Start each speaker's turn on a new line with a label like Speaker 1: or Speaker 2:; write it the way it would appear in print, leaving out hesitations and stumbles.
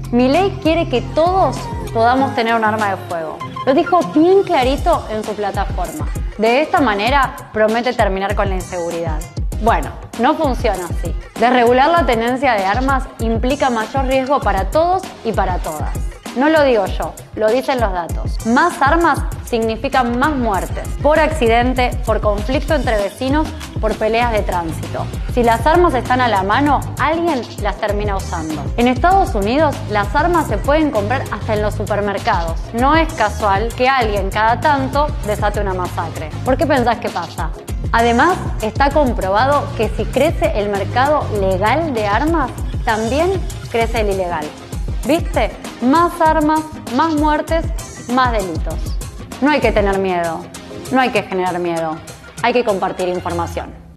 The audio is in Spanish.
Speaker 1: Milei quiere que todos podamos tener un arma de fuego. Lo dijo bien clarito en su plataforma. De esta manera promete terminar con la inseguridad. Bueno, no funciona así. Desregular la tenencia de armas implica mayor riesgo para todos y para todas. No lo digo yo, lo dicen los datos. Más armas significan más muertes, por accidente, por conflicto entre vecinos, por peleas de tránsito. Si las armas están a la mano, alguien las termina usando. En Estados Unidos, las armas se pueden comprar hasta en los supermercados. No es casual que alguien cada tanto desate una masacre. ¿Por qué pensás que pasa? Además, está comprobado que si crece el mercado legal de armas, también crece el ilegal. ¿Viste? Más armas, más muertes, más delitos. No hay que tener miedo, no hay que generar miedo, hay que compartir información.